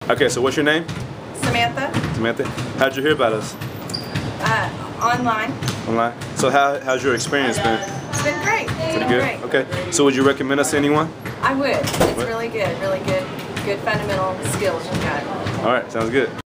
Okay, so what's your name? Samantha. Samantha. How'd you hear about us? Online. Online. So how's your experience been? It's been great. Pretty good. Okay. So would you recommend us to anyone? I would. It's really good. Really good. Good fundamental skills you've got. All right. Sounds good.